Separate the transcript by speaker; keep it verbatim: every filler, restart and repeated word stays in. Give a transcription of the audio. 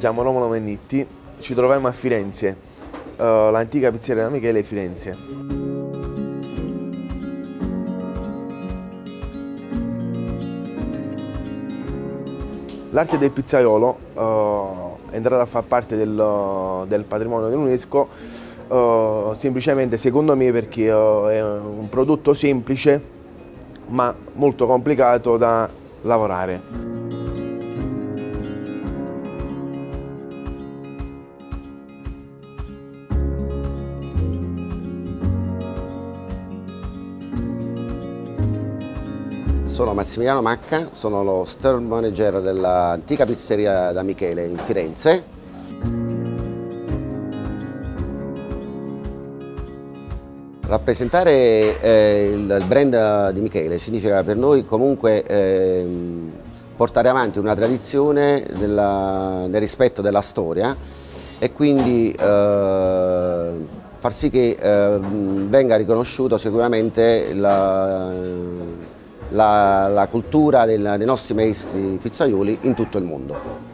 Speaker 1: chiamo Romolo Mennitti, ci troviamo a Firenze, uh, l'antica pizzeria da Michele Firenze. L'arte del pizzaiolo uh, è entrata a far parte del, del patrimonio dell'UNESCO uh, semplicemente secondo me perché uh, è un prodotto semplice ma molto complicato da lavorare.
Speaker 2: Sono Massimiliano Macca, sono lo store manager dell'antica pizzeria da Michele in Firenze. Rappresentare eh, il brand di Michele significa per noi comunque eh, portare avanti una tradizione della, nel rispetto della storia e quindi eh, far sì che eh, venga riconosciuto sicuramente la, La, la cultura del, dei nostri maestri pizzaioli in tutto il mondo.